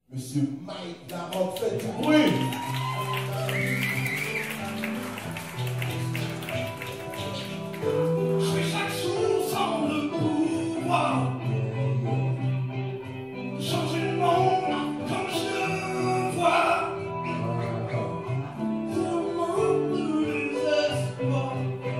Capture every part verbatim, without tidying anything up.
Monsieur Mike Larock, fait du bruit. Je fais chaque jour sans le pouvoir changer le monde comme je le vois. C'est un monde de désespoir.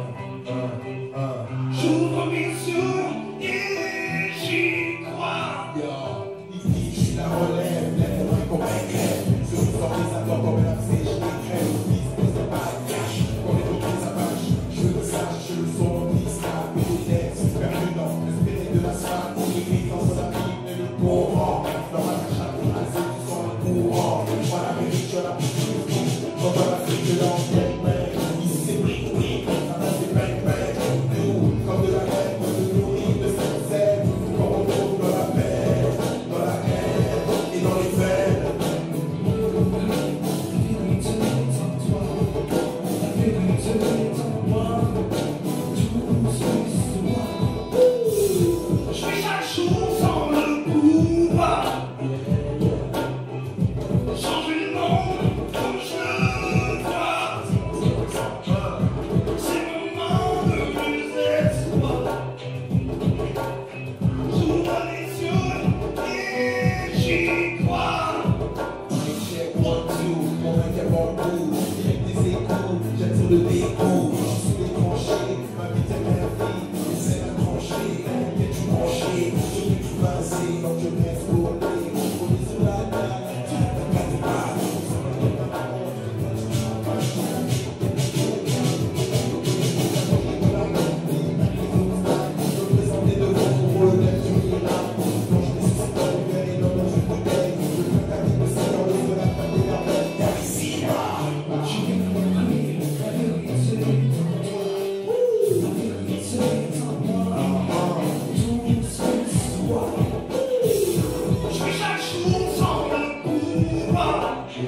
J'ouvre mes yeux et j'y crois. Yo, ici je suis la relève, laisse-moi convaincre. Sur une sortie ça doit comme la psy, je m'écrève. Business de pas de cash, comme les autres ça marche. Je le sache, je le sens, il snap, et les textes, perdu dans l'esprit de la salle. Écrit dans sa vie, et le courant. Dans ma cage à l'oiseau, tu sens le courant. Moi la vérité, je la pousse, quand on la fait de l'enquête, mais ici c'est bric, bric, là-bas c'est bang, bang. Nous, comme de la haine, de nourrir, de cette comme on trouve dans la paix, dans la haine et dans les faits. Je fais chaque jour sans le pouvoir changer le monde comme je le vois. C'est mon monde de désespoir. J'ouvre les yeux et j'y crois. Check one, two, on va dire bon coup. Avec des échos, jette sur le déco. Sous les tranchées, ma vie t'aime la vie. Essaie de trancher, et tu brancher. Je vais tout passer, donc je reste collé. On est sur la dalle, tu n'as pas de balle. Je présentais devant mon rôle d'être du miracle. Quand je nécessite pas de faire et non, non, je bouteille. Je veux la vie de Seigneur, le feu, la fête et la belle. Carissima. Je fais chaque jour sans le pouvoir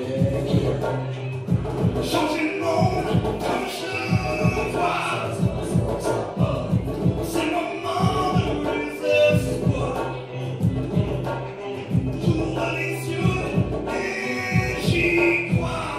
changer le monde comme je le vois. C'est mon monde de désespoir. J'ouvre les yeux et j'y crois.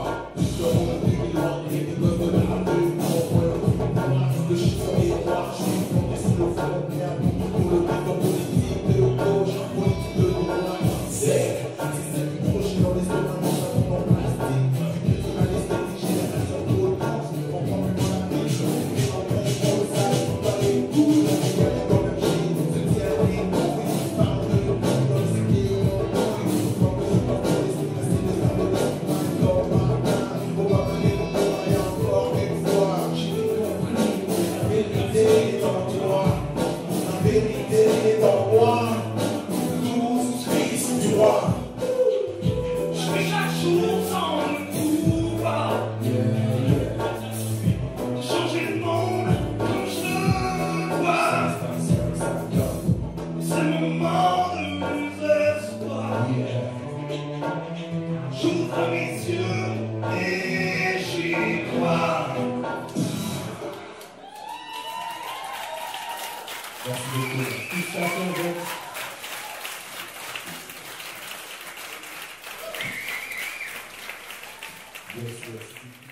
Je fais chaque jour sans le pouvoir changer le monde comme je le vois. C'est mon monde de désespoir. J'ouvre mes yeux et j'y crois. Merci beaucoup. Félicitations, Vince. Yes, yes.